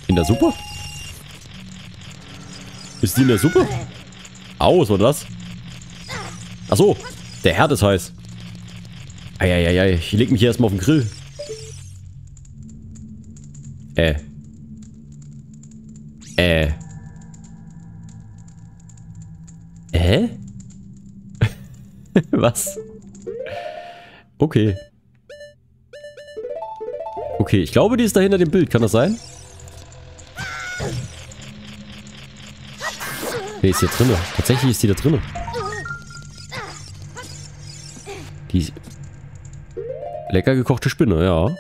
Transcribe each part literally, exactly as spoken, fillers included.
In der Suppe? Ist die in der Suppe? Aus, oder das? Achso, der Herd ist heiß. Eieiei, ich leg mich hier erstmal auf den Grill. Äh. Äh. Äh? Was? Okay. Okay, ich glaube, die ist da hinter dem Bild. Kann das sein? Nee, ist hier drinne. Tatsächlich ist die da drinne. Die ist lecker gekochte Spinne, ja.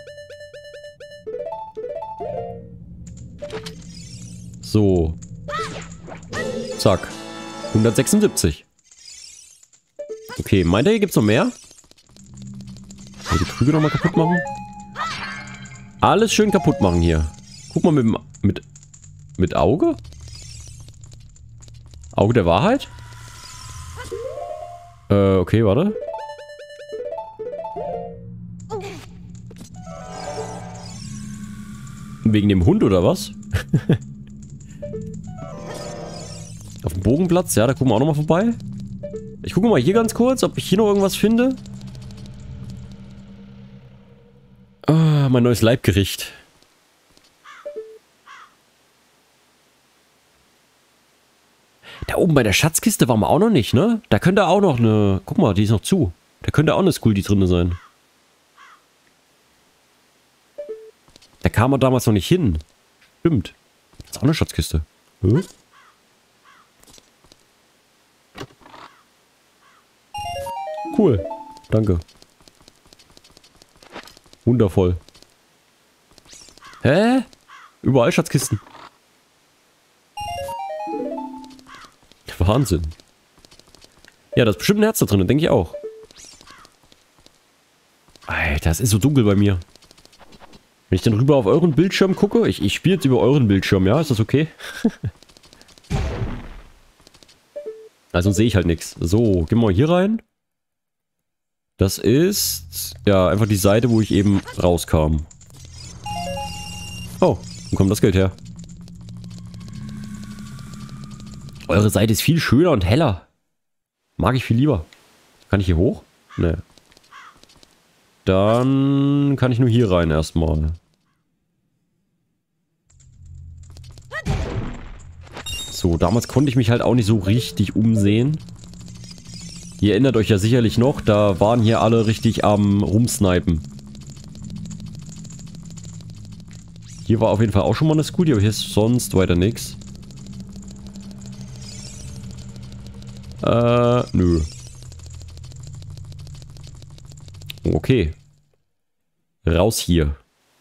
So. Zack. hundertsechsundsiebzig. Okay, meint ihr, hier gibt's noch mehr? Die Krüge nochmal kaputt machen? Alles schön kaputt machen hier. Guck mal mit dem... Mit... Mit Auge? Auge der Wahrheit? Äh, okay, warte. Wegen dem Hund oder was? Auf dem Bogenplatz, ja, da gucken wir auch nochmal vorbei. Ich gucke mal hier ganz kurz, ob ich hier noch irgendwas finde. Ah, mein neues Leibgericht. Da oben bei der Schatzkiste waren wir auch noch nicht, ne? Da könnte auch noch eine... Guck mal, die ist noch zu. Da könnte auch eine Skuldi drin sein. Da kam man damals noch nicht hin. Stimmt. Das ist auch eine Schatzkiste. Hm? Cool. Danke. Wundervoll. Hä? Überall Schatzkisten. Wahnsinn. Ja, da ist bestimmt ein Herz da drin, denke ich auch. Alter, es ist so dunkel bei mir. Wenn ich dann rüber auf euren Bildschirm gucke, ich, ich spiele jetzt über euren Bildschirm, ja? Ist das okay? Also sehe ich halt nichts. So, gehen wir mal hier rein. Das ist... Ja, einfach die Seite, wo ich eben rauskam. Oh, wo kommt das Geld her? Eure Seite ist viel schöner und heller. Mag ich viel lieber. Kann ich hier hoch? Nee. Dann kann ich nur hier rein erstmal. So, damals konnte ich mich halt auch nicht so richtig umsehen. Ihr erinnert euch ja sicherlich noch, da waren hier alle richtig am Rumsnipen. Hier war auf jeden Fall auch schon mal eine Skuldi, aber hier ist sonst weiter nichts. Äh, nö. Okay. Raus hier.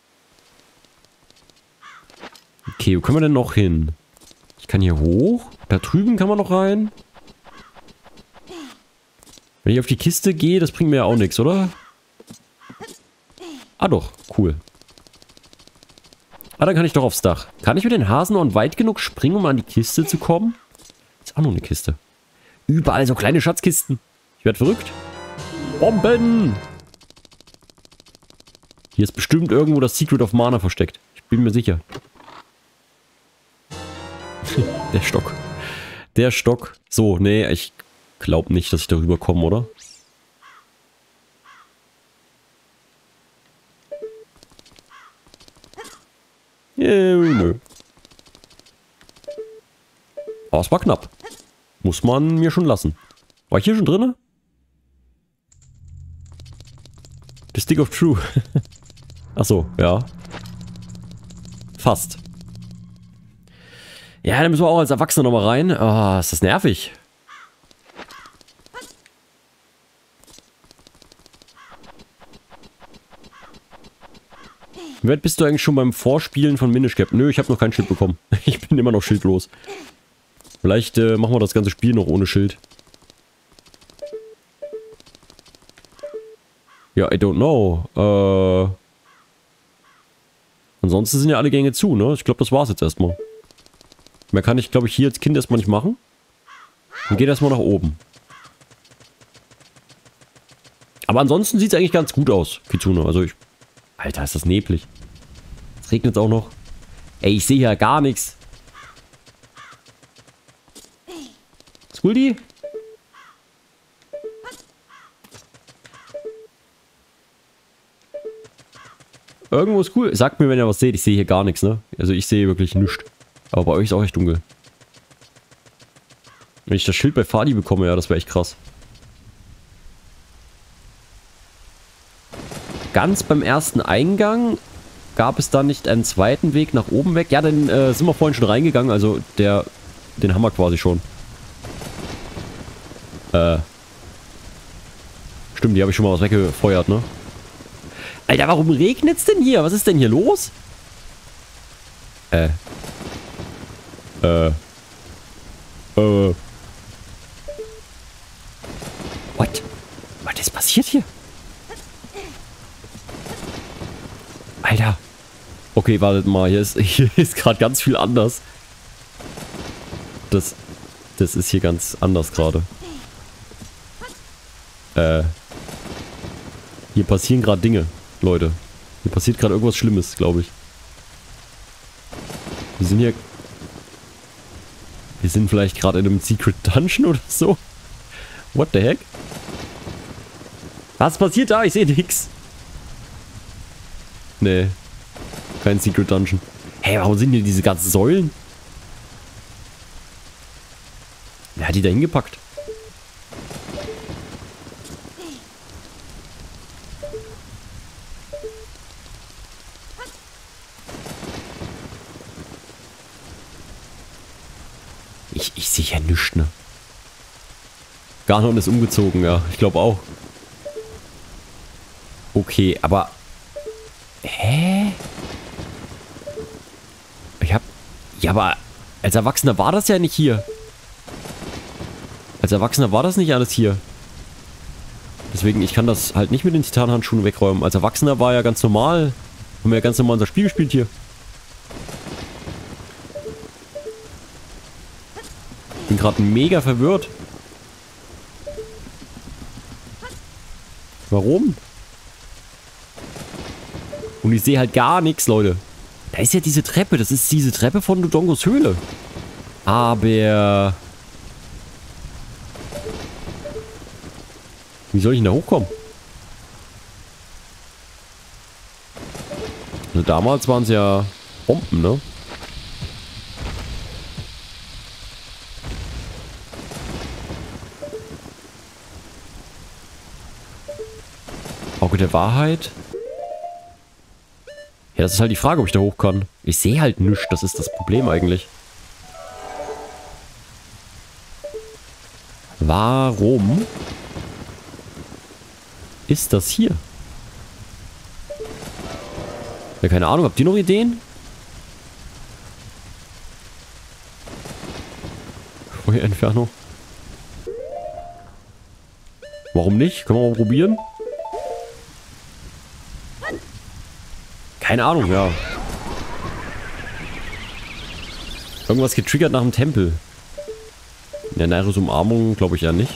Okay, wo können wir denn noch hin? Ich kann hier hoch. Da drüben kann man noch rein. Wenn ich auf die Kiste gehe, das bringt mir ja auch nichts, oder? Ah doch, cool. Ah, dann kann ich doch aufs Dach. Kann ich mit den Hasen weit genug springen, um an die Kiste zu kommen? Ist auch noch eine Kiste. Überall so kleine Schatzkisten. Ich werde verrückt. Bomben! Hier ist bestimmt irgendwo das Secret of Mana versteckt. Ich bin mir sicher. Der Stock. Der Stock. So, nee, ich glaube nicht, dass ich darüber komme, oder? Äh, nö. Aber es war knapp. Muss man mir schon lassen. War ich hier schon drin? The Stick of True. Achso, ja. Fast. Ja, dann müssen wir auch als Erwachsene nochmal rein. Ah, ist das nervig. Wie weit bist du eigentlich schon beim Vorspielen von Minish Cap? Nö, ich habe noch kein Schild bekommen. Ich bin immer noch schildlos. Vielleicht äh, machen wir das ganze Spiel noch ohne Schild. Ja, I don't know. Äh, ansonsten sind ja alle Gänge zu, ne? Ich glaube, das war's jetzt erstmal. Mehr kann ich, glaube ich, hier als Kind erstmal nicht machen. Und geht erstmal nach oben. Aber ansonsten sieht es eigentlich ganz gut aus, Kitsune. Also ich... Alter, ist das neblig. Es regnet auch noch. Ey, ich sehe hier gar nichts. Skuldi? Irgendwo ist cool. Sagt mir, wenn ihr was seht. Ich sehe hier gar nichts, ne? Also ich sehe wirklich nichts. Aber bei euch ist auch echt dunkel. Wenn ich das Schild bei Fadi bekomme, ja, das wäre echt krass. Ganz beim ersten Eingang gab es da nicht einen zweiten Weg nach oben weg. Ja, dann äh, sind wir vorhin schon reingegangen. Also der, den haben wir quasi schon. Äh. Stimmt, die habe ich schon mal was weggefeuert, ne? Alter, warum regnet's denn hier? Was ist denn hier los? Äh. Äh. Äh. What? Was ist passiert hier? Alter. Okay, wartet mal. Hier ist, hier ist gerade ganz viel anders. Das, das ist hier ganz anders gerade. Äh. Hier passieren gerade Dinge, Leute. Hier passiert gerade irgendwas Schlimmes, glaube ich. Wir sind hier... Wir sind vielleicht gerade in einem Secret Dungeon oder so. What the heck? Was passiert da? Ich sehe nix. Nee. Kein Secret Dungeon. Hey, warum sind hier diese ganzen Säulen? Wer hat die da hingepackt? Ich, ich sehe ja nichts, ne? Ganon ist umgezogen, ja. Ich glaube auch. Okay, aber... Hä? Ich hab... Ja, aber... Als Erwachsener war das ja nicht hier. Als Erwachsener war das nicht alles hier. Deswegen, ich kann das halt nicht mit den Titanhandschuhen wegräumen. Als Erwachsener war ja ganz normal. Haben wir ja ganz normal unser Spiel gespielt hier. Bin gerade mega verwirrt. Warum? Und ich sehe halt gar nichts, Leute. Da ist ja diese Treppe. Das ist diese Treppe von Dodongos Höhle. Aber... Wie soll ich denn da hochkommen? Also damals waren es ja Bomben, ne? Auge der Wahrheit. Ja, das ist halt die Frage, ob ich da hoch kann. Ich sehe halt nichts, das ist das Problem eigentlich. Warum ist das hier? Ja, keine Ahnung, habt ihr noch Ideen? Feuerentfernung. Warum nicht? Können wir mal probieren? Keine Ahnung, ja. Irgendwas getriggert nach dem Tempel. In der Nairos Umarmung glaube ich ja nicht.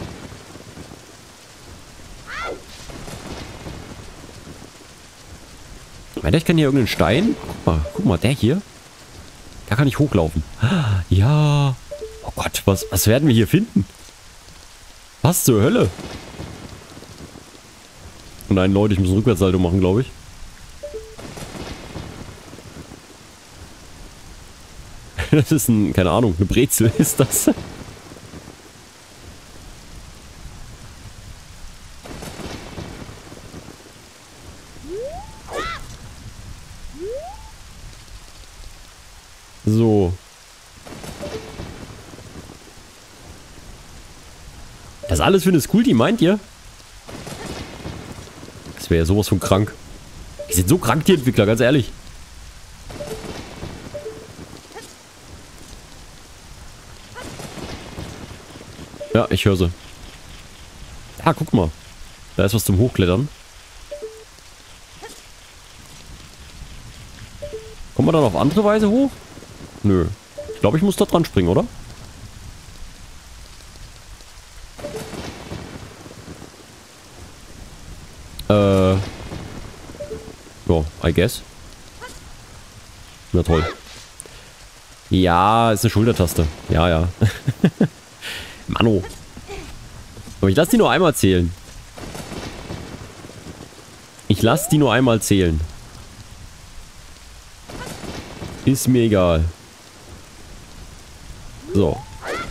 Meint ihr, ich kann hier irgendeinen Stein? Guck mal, guck mal, der hier. Da kann ich hochlaufen. Ja. Oh Gott, was, was werden wir hier finden? Was zur Hölle? Oh nein, Leute, ich muss einen Rückwärtssalto machen, glaube ich. Das ist ein, keine Ahnung, eine Brezel ist das. So. Das alles für eine Skulti, meint ihr? Das wäre ja sowas von krank. Die sind so krank, die Entwickler, ganz ehrlich. Ja, ich höre sie. Ah, guck mal. Da ist was zum Hochklettern. Kommen wir dann auf andere Weise hoch? Nö. Ich glaube, ich muss da dran springen, oder? Äh. Ja, I guess. Na toll. Ja, ist eine Schultertaste. Ja, ja. Mano. Aber ich lasse die nur einmal zählen. Ich lasse die nur einmal zählen. Ist mir egal. So.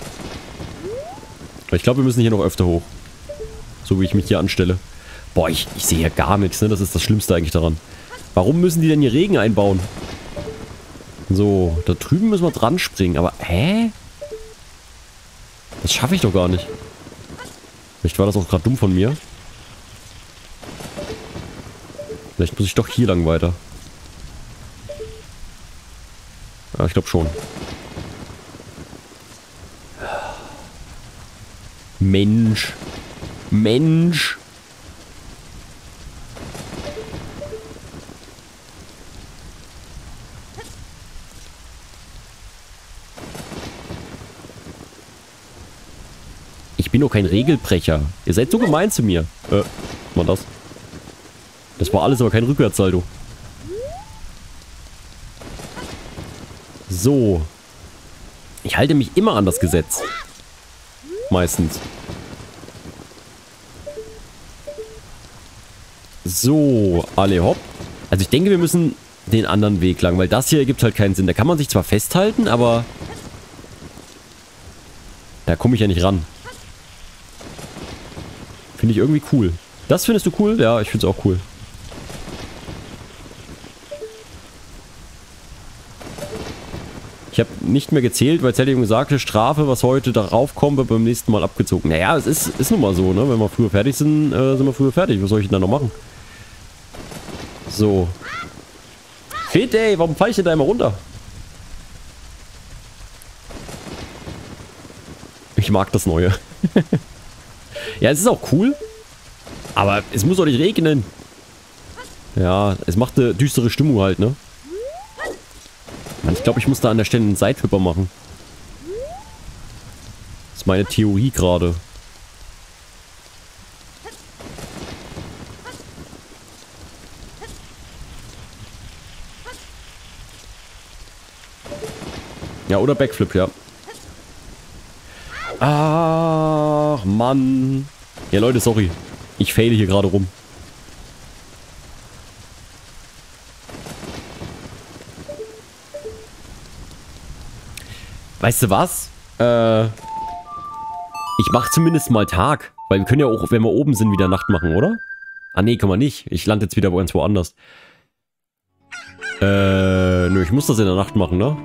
Aber ich glaube, wir müssen hier noch öfter hoch. So wie ich mich hier anstelle. Boah, ich, ich sehe hier gar nichts, ne? Das ist das Schlimmste eigentlich daran. Warum müssen die denn hier Regen einbauen? So, da drüben müssen wir dran springen. Aber, hä? Das schaffe ich doch gar nicht. Vielleicht war das auch gerade dumm von mir. Vielleicht muss ich doch hier lang weiter. Ja, ich glaube schon. Mensch. Mensch. Ich bin doch kein Regelbrecher. Ihr seid so gemein zu mir. Äh, was war das? Das war alles aber kein Rückwärtssalto. So. Ich halte mich immer an das Gesetz. Meistens. So, alle hopp. Also ich denke, wir müssen den anderen Weg lang, weil das hier ergibt halt keinen Sinn. Da kann man sich zwar festhalten, aber da komme ich ja nicht ran. Finde ich irgendwie cool. Das findest du cool? Ja, ich finde es auch cool. Ich habe nicht mehr gezählt, weil Zelda sagte, Strafe, was heute darauf kommt, wird beim nächsten Mal abgezogen. Naja, es ist, ist nun mal so, ne? Wenn wir früher fertig sind, äh, sind wir früher fertig. Was soll ich denn da noch machen? So. Shit, ey, warum fall ich denn da immer runter? Ich mag das Neue. Ja, es ist auch cool. Aber es muss doch nicht regnen. Ja, es macht eine düstere Stimmung halt, ne? Ich glaube, ich muss da an der Stelle einen Seithüpper machen. Das ist meine Theorie gerade. Ja, oder Backflip, ja. Ach, Mann. Ja, Leute, sorry. Ich faile hier gerade rum. Weißt du was? Äh, ich mache zumindest mal Tag. Weil wir können ja auch, wenn wir oben sind, wieder Nacht machen, oder? Ah, nee, kann man nicht. Ich lande jetzt wieder ganz woanders. Äh, nö, ich muss das in der Nacht machen, ne?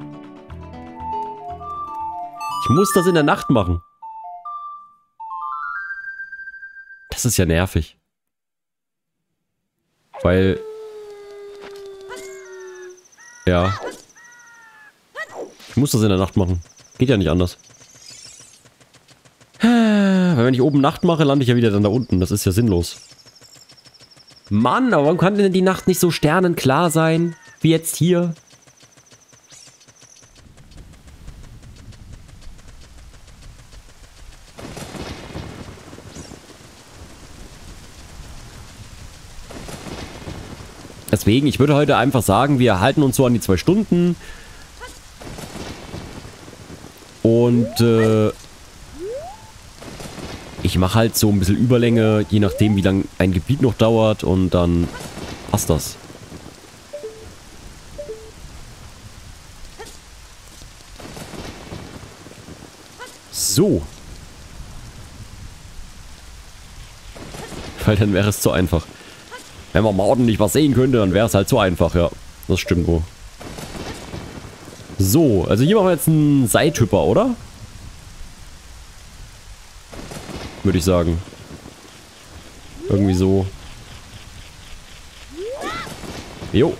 Ich muss das in der Nacht machen. Das ist ja nervig. Weil... Ja... Ich muss das in der Nacht machen. Geht ja nicht anders. Weil wenn ich oben Nacht mache, lande ich ja wieder dann da unten. Das ist ja sinnlos. Mann, aber warum kann denn die Nacht nicht so sternenklar sein? Wie jetzt hier? Deswegen, ich würde heute einfach sagen, wir halten uns so an die zwei Stunden. Und äh, ich mache halt so ein bisschen Überlänge, je nachdem wie lang ein Gebiet noch dauert und dann passt das. So. Weil dann wäre es zu einfach. Wenn man mal ordentlich was sehen könnte, dann wäre es halt zu einfach, ja. Das stimmt wohl. So, also hier machen wir jetzt einen Seithüpper, oder? Würde ich sagen. Irgendwie so. Jo.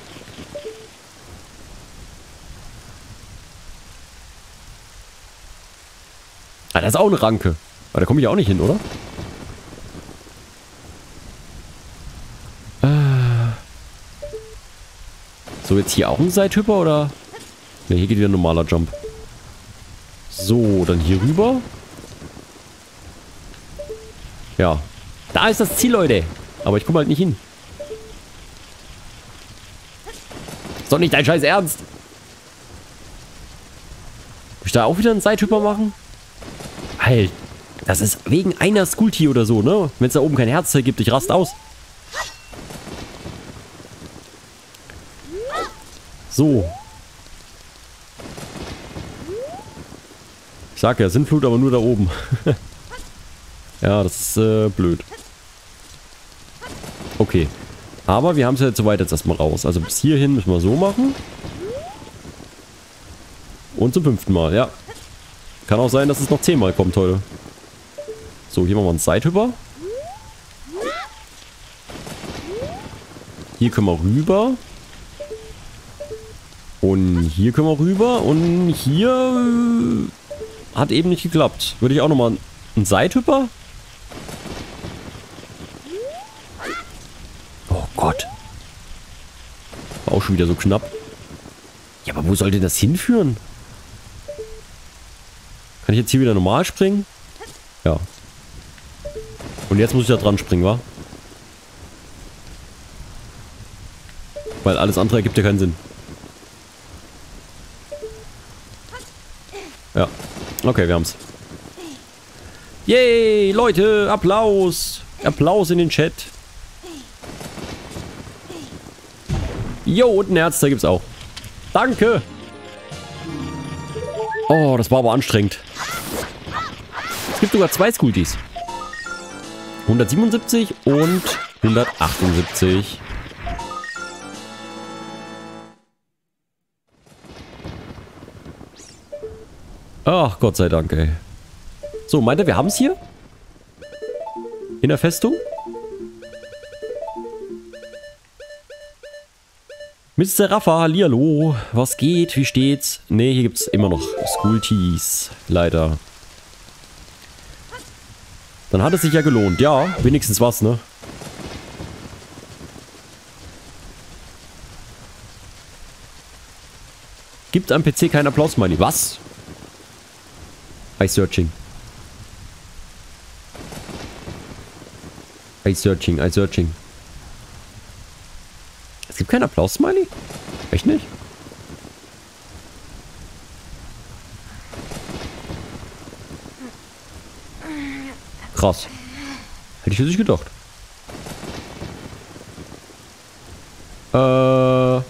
Ah, das ist auch eine Ranke. Aber da komme ich auch nicht hin, oder? So, jetzt hier auch ein Seithüpper, oder? Ne, hier geht wieder ein normaler Jump. So, dann hier rüber. Ja. Da ist das Ziel, Leute. Aber ich komme halt nicht hin. Ist doch nicht dein scheiß Ernst. ich da auch wieder einen Seithüpper machen? Halt, das ist wegen einer Skulti oder so, ne? Wenn es da oben kein Herzteil gibt, ich rast aus. So. Ich sag ja, Sintflut, aber nur da oben. Ja, das ist äh, blöd. Okay. Aber wir haben es ja jetzt soweit jetzt erstmal raus. Also bis hierhin müssen wir so machen. Und zum fünften Mal, ja. Kann auch sein, dass es noch zehnmal kommt heute. So, hier machen wir einen Seithüpper. Hier können wir rüber. Und hier können wir rüber. Und hier äh, hat eben nicht geklappt. Würde ich auch nochmal einen Seithüpper? Oh Gott. War auch schon wieder so knapp. Ja, aber wo soll denn das hinführen? Kann ich jetzt hier wieder normal springen? Ja. Und jetzt muss ich da dran springen, wa? Weil alles andere ergibt ja keinen Sinn. Ja. Okay, wir haben's. Yay, Leute, Applaus. Applaus in den Chat. Jo, und ein Herz, da gibt's auch. Danke. Oh, das war aber anstrengend. Es gibt sogar zwei Skultis. hundertsiebenundsiebzig und hundertachtundsiebzig. Ach, Gott sei Dank, ey. So, meint ihr, wir haben es hier? In der Festung? Mister Rafa, hallihallo. Was geht? Wie steht's? Ne, hier gibt's immer noch Skultis. Leider. Dann hat es sich ja gelohnt. Ja, wenigstens was, ne? Gibt am P C keinen Applaus, Money. Was? I-Searching. I-Searching, I-Searching. Es gibt keinen Applaus, Smiley? Echt nicht? Krass. Hätte ich für sich gedacht. Äh...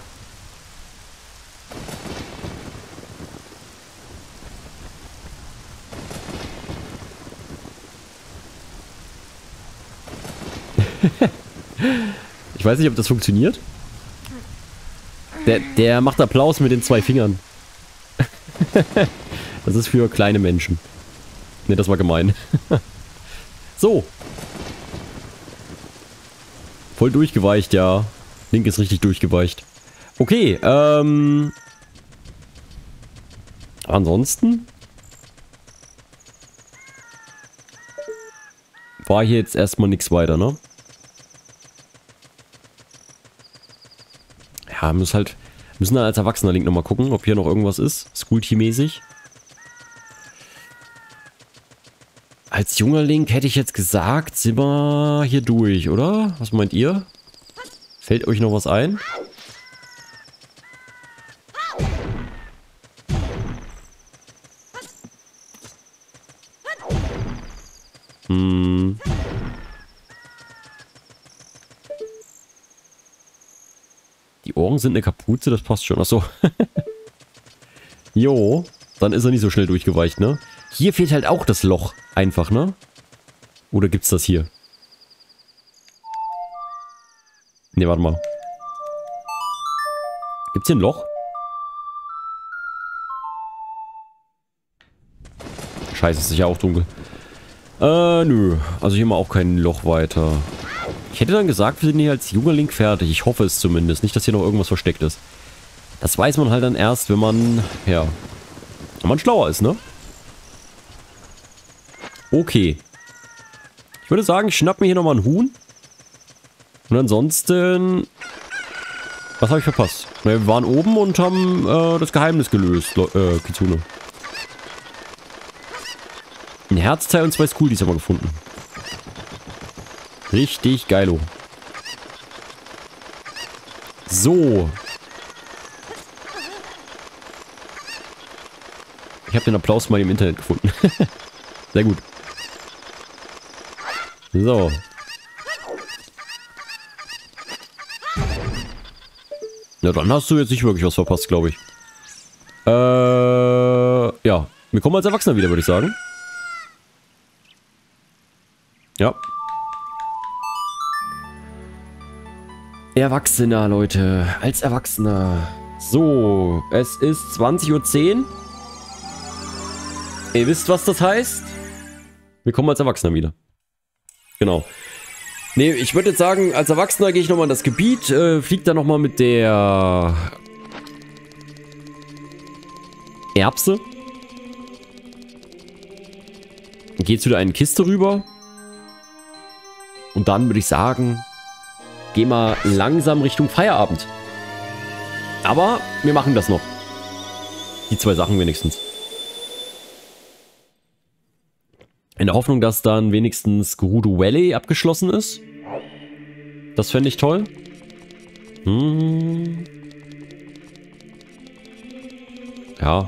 Ich weiß nicht, ob das funktioniert. Der, der macht Applaus mit den zwei Fingern. Das ist für kleine Menschen. Ne, das war gemein. So. Voll durchgeweicht, ja. Link ist richtig durchgeweicht. Okay, ähm... ansonsten... war hier jetzt erstmal nichts weiter, ne? Ja, müssen halt, müssen dann als erwachsener Link nochmal gucken, ob hier noch irgendwas ist. Skulti-mäßig. Als junger Link hätte ich jetzt gesagt, sind wir hier durch, oder? Was meint ihr? Fällt euch noch was ein? Hm. Die Ohren sind eine Kapuze, das passt schon. Achso. Jo, dann ist er nicht so schnell durchgeweicht, ne? Hier fehlt halt auch das Loch. Einfach, ne? Oder gibt's das hier? Ne, warte mal. Gibt's hier ein Loch? Scheiße, ist sicher auch dunkel. Äh, nö. Also hier mal auch kein Loch weiter. Ich hätte dann gesagt, wir sind hier als junger Link fertig. Ich hoffe es zumindest. Nicht, dass hier noch irgendwas versteckt ist. Das weiß man halt dann erst, wenn man, ja, wenn man schlauer ist, ne? Okay. Ich würde sagen, ich schnapp mir hier nochmal ein Huhn. Und ansonsten... Was habe ich verpasst? Wir waren oben und haben äh, das Geheimnis gelöst, äh, Kitsune. Ein Herzteil und zwei Skultis haben wir gefunden. Richtig geilo. So. Ich habe den Applaus mal im Internet gefunden. Sehr gut. So. Na, dann hast du jetzt nicht wirklich was verpasst, glaube ich. Äh, ja. Wir kommen als Erwachsener wieder, würde ich sagen. Ja. Erwachsener, Leute. Als Erwachsener. So, es ist zwanzig Uhr zehn. Ihr wisst, was das heißt? Wir kommen als Erwachsener wieder. Genau. Ne, ich würde jetzt sagen, als Erwachsener gehe ich nochmal in das Gebiet, äh, fliege da nochmal mit der Erbse. Gehe zu der einen Kiste rüber. Und dann würde ich sagen, geh mal langsam Richtung Feierabend. Aber wir machen das noch. Die zwei Sachen wenigstens. In der Hoffnung, dass dann wenigstens Gerudo Valley abgeschlossen ist. Das fände ich toll. Hm. Ja.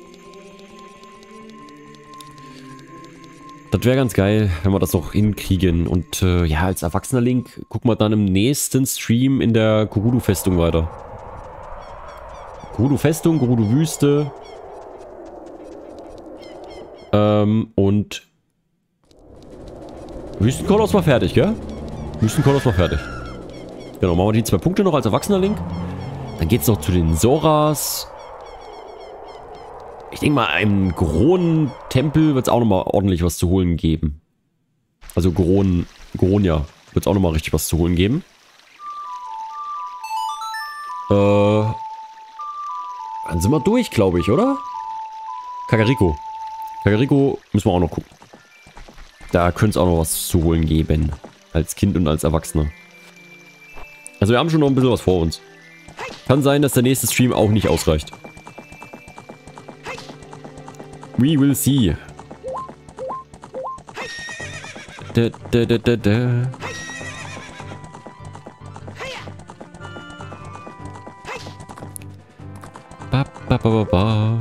Das wäre ganz geil, wenn wir das noch hinkriegen. Und äh, ja, als erwachsener Link gucken wir dann im nächsten Stream in der Gerudo-Festung weiter. Gerudo-Festung, Gerudo-Wüste. Ähm, und Wüstenkolos war fertig, gell? Wüstenkolos war fertig. Genau, machen wir die zwei Punkte noch als erwachsener Link. Dann geht's noch zu den Zoras. Ich denke mal, im Goron-Tempel wird es auch nochmal ordentlich was zu holen geben. Also Goron, Goronia wird es auch nochmal richtig was zu holen geben. Äh, dann sind wir durch, glaube ich, oder? Kakariko. Kakariko müssen wir auch noch gucken. Da könnte es auch noch was zu holen geben. Als Kind und als Erwachsener. Also wir haben schon noch ein bisschen was vor uns. Kann sein, dass der nächste Stream auch nicht ausreicht. We will see. Da, da, da, da, da. Ba, ba, ba, ba, ba.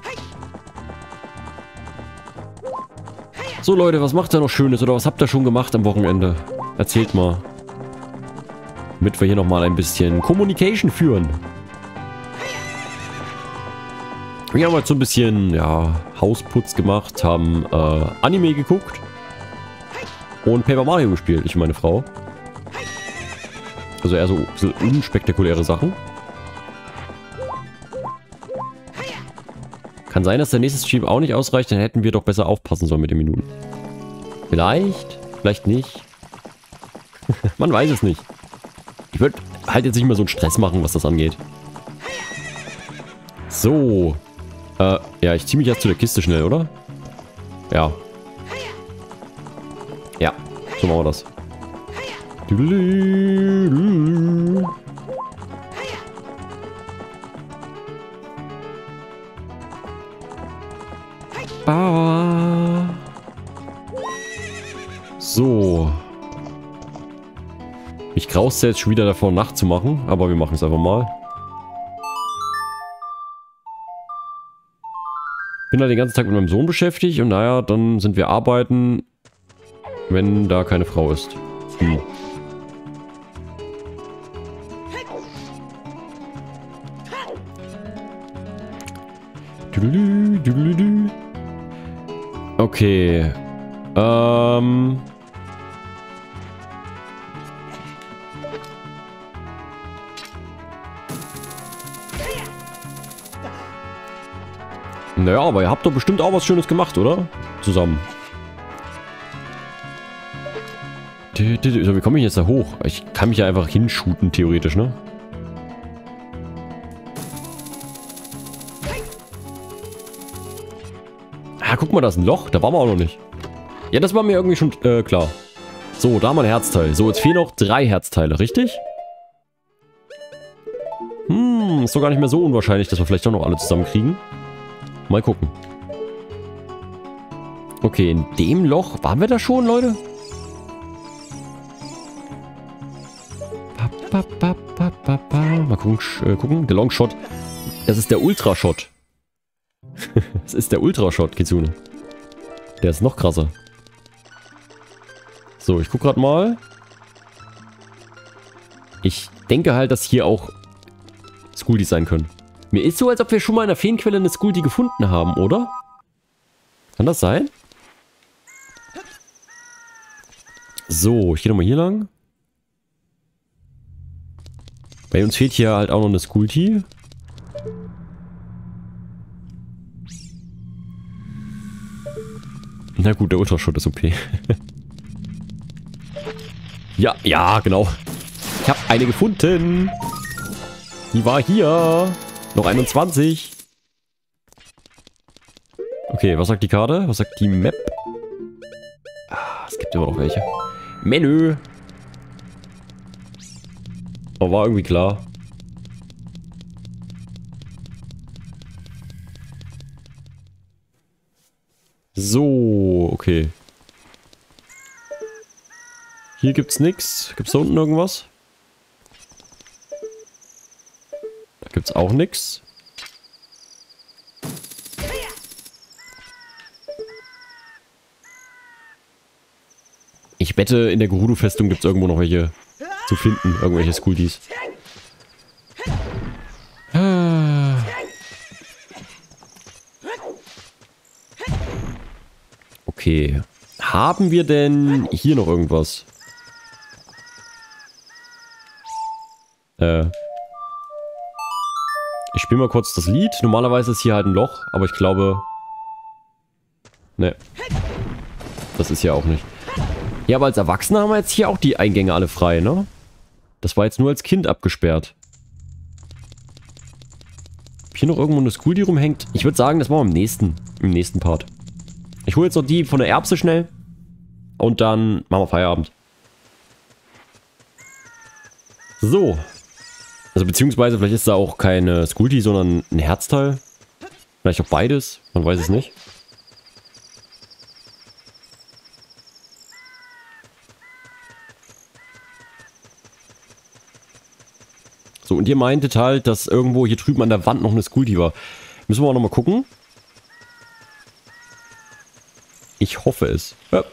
So Leute, was macht ihr noch Schönes oder was habt ihr schon gemacht am Wochenende? Erzählt mal. Damit wir hier nochmal ein bisschen Communication führen. Wir haben halt so ein bisschen, ja, Hausputz gemacht, haben äh, Anime geguckt und Paper Mario gespielt, ich und meine Frau. Also eher so, so unspektakuläre Sachen. Kann sein, dass der nächste Stream auch nicht ausreicht, dann hätten wir doch besser aufpassen sollen mit den Minuten. Vielleicht, vielleicht nicht. Man weiß es nicht. Ich würde halt jetzt nicht mehr so einen Stress machen, was das angeht. So. Äh, ja, ich ziehe mich jetzt zu der Kiste schnell, oder? Ja. Ja, so machen wir das. So. Ich graust jetzt schon wieder davor, Nacht zu machen, aber wir machen es einfach mal. Bin halt den ganzen Tag mit meinem Sohn beschäftigt und naja, dann sind wir arbeiten, wenn da keine Frau ist. Hm. Okay. Ähm... Naja, aber ihr habt doch bestimmt auch was Schönes gemacht, oder? Zusammen. Wie komme ich jetzt da hoch? Ich kann mich ja einfach hinshooten, theoretisch, ne? Ah, guck mal, da ist ein Loch. Da waren wir auch noch nicht. Ja, das war mir irgendwie schon äh, klar. So, da haben wir ein Herzteil. So, jetzt fehlen noch drei Herzteile, richtig? Hm, ist doch gar nicht mehr so unwahrscheinlich, dass wir vielleicht doch noch alle zusammenkriegen. Mal gucken. Okay, in dem Loch... Waren wir da schon, Leute? Mal gucken, äh, gucken. Der Longshot. Das ist der Ultrashot. Das ist der Ultrashot, Kitsune. Der ist noch krasser. So, ich guck grad mal. Ich denke halt, dass hier auch Skuldies sein können. Mir ist so, als ob wir schon mal in der Feenquelle eine Skuldie gefunden haben, oder? Kann das sein? So, ich gehe nochmal hier lang. Bei uns fehlt hier halt auch noch eine Skuldie. Na gut, der Ultraschott ist O P. Ja, ja, genau. Ich habe eine gefunden. Die war hier. Noch einundzwanzig. Okay, was sagt die Karte? Was sagt die Map? Ah, es gibt immer noch welche. Menü. Oh, war irgendwie klar. So, okay. Hier gibt's nix. Gibt's da unten irgendwas? Da gibt's auch nix. Ich wette, in der Gerudo-Festung gibt's irgendwo noch welche zu finden. Irgendwelche Skuldies. Okay. Haben wir denn hier noch irgendwas? Äh. Ich spiele mal kurz das Lied. Normalerweise ist hier halt ein Loch, aber ich glaube... Ne. Das ist ja auch nicht. Ja, aber als Erwachsener haben wir jetzt hier auch die Eingänge alle frei, ne? Das war jetzt nur als Kind abgesperrt. Ob hier noch irgendwo eine Skuldie rumhängt? Ich würde sagen, das machen wir im nächsten, im nächsten Part. Ich hole jetzt noch die von der Erbse schnell. Und dann machen wir Feierabend. So. Also beziehungsweise vielleicht ist da auch keine Skuldie, sondern ein Herzteil. Vielleicht auch beides. Man weiß es nicht. So, und ihr meintet halt, dass irgendwo hier drüben an der Wand noch eine Skuldie war. Müssen wir auch nochmal gucken. Ich hoffe es. Ja.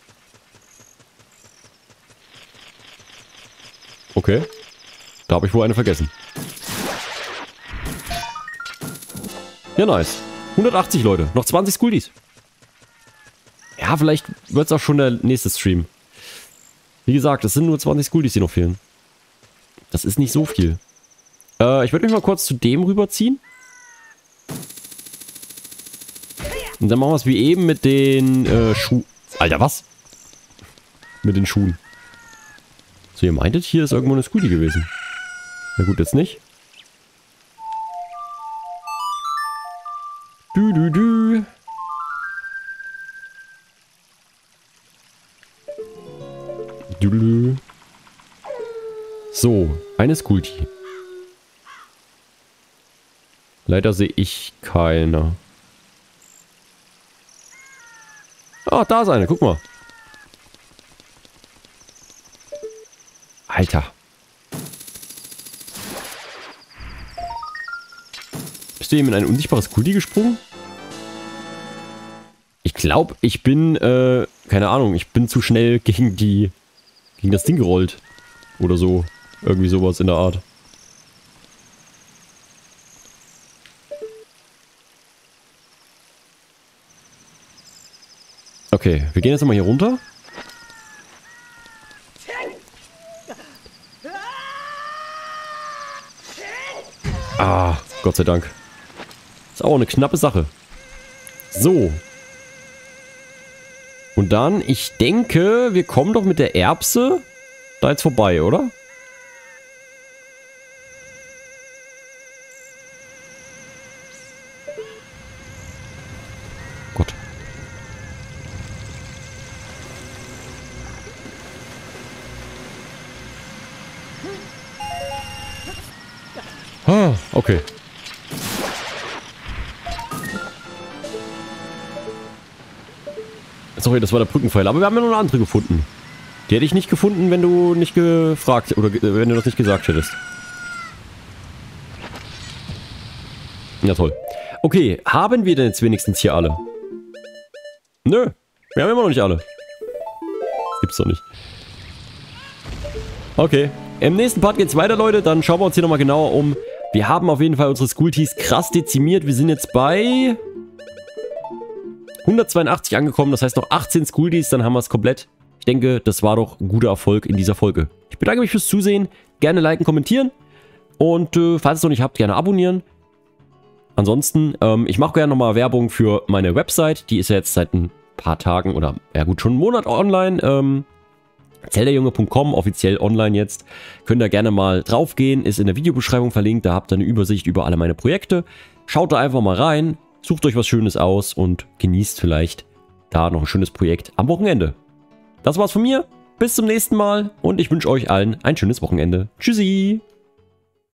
Okay. Da habe ich wohl eine vergessen. Ja, nice. hundertachtzig Leute. Noch zwanzig Skuldies. Ja, vielleicht wird es auch schon der nächste Stream. Wie gesagt, es sind nur zwanzig Skuldies, die noch fehlen. Das ist nicht so viel. Äh, ich würde mich mal kurz zu dem rüberziehen. Und dann machen wir es wie eben mit den äh, Schuhen. Alter, was? Mit den Schuhen. So, ihr meintet, hier ist irgendwo eine Skuldie gewesen. Na gut, jetzt nicht. Du, du, du. Du, du. So, eine Skuldie. Leider sehe ich keine. Ah, da ist eine. Guck mal. Alter. Bist du eben in ein unsichtbares Skuldie gesprungen? Ich glaube, ich bin, äh, keine Ahnung, ich bin zu schnell gegen die, gegen das Ding gerollt. Oder so. Irgendwie sowas in der Art. Okay, wir gehen jetzt mal hier runter. Ah, Gott sei Dank. Ist auch eine knappe Sache. So. Und dann, ich denke, wir kommen doch mit der Erbse da jetzt vorbei, oder? Gott. Ah, okay. Sorry, das war der Brückenpfeiler. Aber wir haben ja noch eine andere gefunden. Die hätte ich nicht gefunden, wenn du nicht gefragt oder wenn du das nicht gesagt hättest. Ja, toll. Okay, haben wir denn jetzt wenigstens hier alle? Nö, wir haben immer noch nicht alle. Das gibt's doch nicht. Okay, im nächsten Part geht's weiter, Leute. Dann schauen wir uns hier nochmal genauer um. Wir haben auf jeden Fall unsere Skullties krass dezimiert. Wir sind jetzt bei hundertzweiundachtzig angekommen. Das heißt noch achtzehn Skullties, dann haben wir es komplett. Ich denke, das war doch ein guter Erfolg in dieser Folge. Ich bedanke mich fürs Zusehen. Gerne liken, kommentieren. Und äh, falls ihr es noch nicht habt, gerne abonnieren. Ansonsten, ähm, ich mache gerne nochmal Werbung für meine Website. Die ist ja jetzt seit ein paar Tagen oder, ja gut, schon einen Monat online. Ähm, zelderjunge punkt com, offiziell online jetzt. Könnt ihr gerne mal drauf gehen, ist in der Videobeschreibung verlinkt. Da habt ihr eine Übersicht über alle meine Projekte. Schaut da einfach mal rein, sucht euch was Schönes aus und genießt vielleicht da noch ein schönes Projekt am Wochenende. Das war's von mir. Bis zum nächsten Mal und ich wünsche euch allen ein schönes Wochenende. Tschüssi!